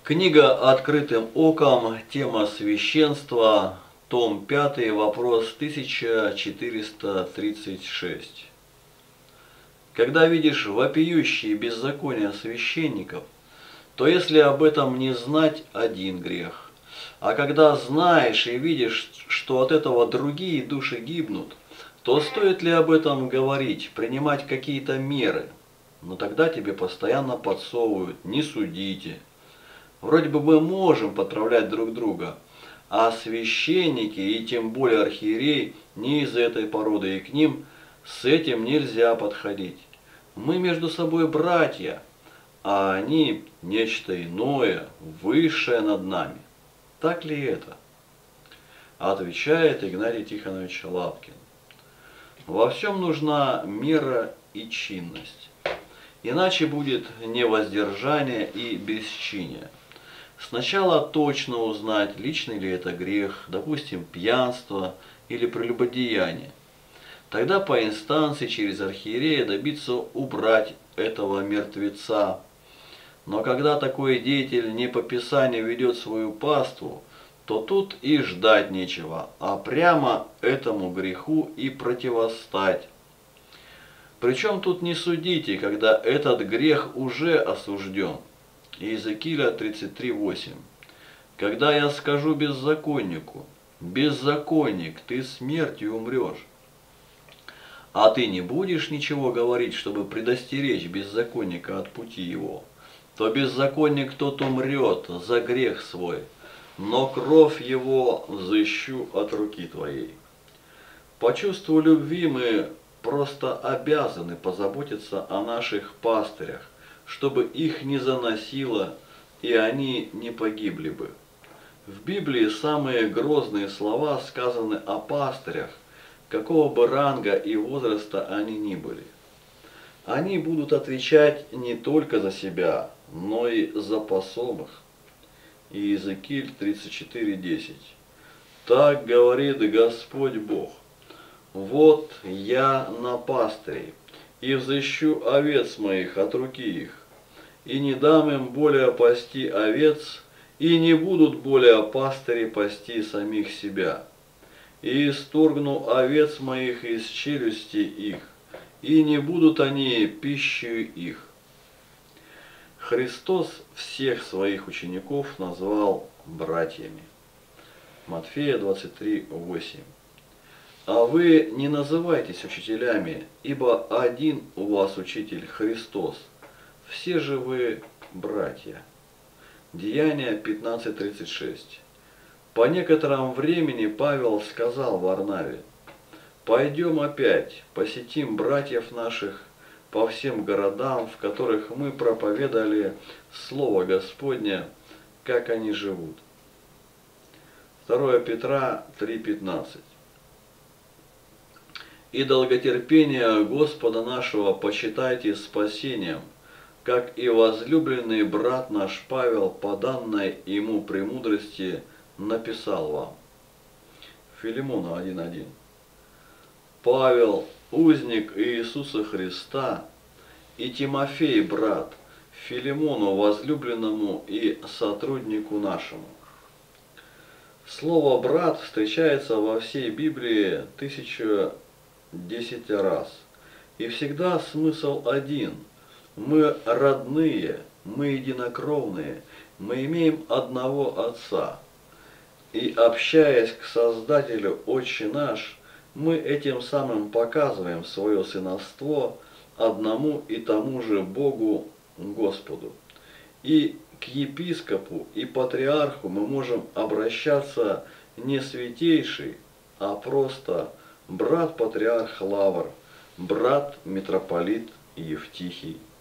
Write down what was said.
Книга «Открытым оком», тема священства, том 5, вопрос 1436. Когда видишь вопиющие беззакония священников, то если об этом не знать, один грех. А когда знаешь и видишь, что от этого другие души гибнут, то стоит ли об этом говорить, принимать какие-то меры? Но тогда тебе постоянно подсовывают «не судите». Вроде бы мы можем потравлять друг друга, а священники и тем более архиерей не из этой породы, и к ним с этим нельзя подходить. Мы между собой братья, а они нечто иное, высшее над нами. Так ли это? Отвечает Игнатий Тихонович Лапкин. Во всем нужна мера и чинность, иначе будет невоздержание и бесчиние. Сначала точно узнать, личный ли это грех, допустим, пьянство или прелюбодеяние. Тогда по инстанции через архиерея добиться убрать этого мертвеца. Но когда такой деятель не по Писанию ведет свою паству, то тут и ждать нечего, а прямо этому греху и противостать. Причем тут не судите, когда этот грех уже осужден. Иезекииля 33:8. Когда я скажу беззаконнику: беззаконник, ты смертью умрешь, а ты не будешь ничего говорить, чтобы предостеречь беззаконника от пути его, то беззаконник тот умрет за грех свой, но кровь его взыщу от руки твоей. По чувству любви мы просто обязаны позаботиться о наших пастырях, чтобы их не заносило и они не погибли бы. В Библии самые грозные слова сказаны о пастырях, какого бы ранга и возраста они ни были. Они будут отвечать не только за себя, но и за посомых. Иезекииль 34:10. Так говорит Господь Бог: вот я на пастырей, и взыщу овец моих от руки их, и не дам им более пасти овец, и не будут более пастыри пасти самих себя. И исторгну овец моих из челюсти их, и не будут они пищей их. Христос всех своих учеников назвал братьями. Матфея 23:8. А вы не называйтесь учителями, ибо один у вас учитель Христос, все же вы братья. Деяния 15:36. По некотором времени Павел сказал Варнаве: пойдем опять, посетим братьев наших по всем городам, в которых мы проповедали Слово Господне, как они живут. 2 Петра 3:15. И долготерпение Господа нашего почитайте спасением, как и возлюбленный брат наш Павел по данной ему премудрости написал вам. Филимона 1:1. Павел, узник Иисуса Христа, и Тимофей, брат, Филимону возлюбленному и сотруднику нашему. Слово «брат» встречается во всей Библии 1010 раз. И всегда смысл один. Мы родные, мы единокровные, мы имеем одного Отца. И общаясь к Создателю Отче наш, мы этим самым показываем свое сыновство одному и тому же Богу Господу. И к епископу и патриарху мы можем обращаться не святейший, а просто брат-патриарх Лавр, брат-митрополит Евтихий.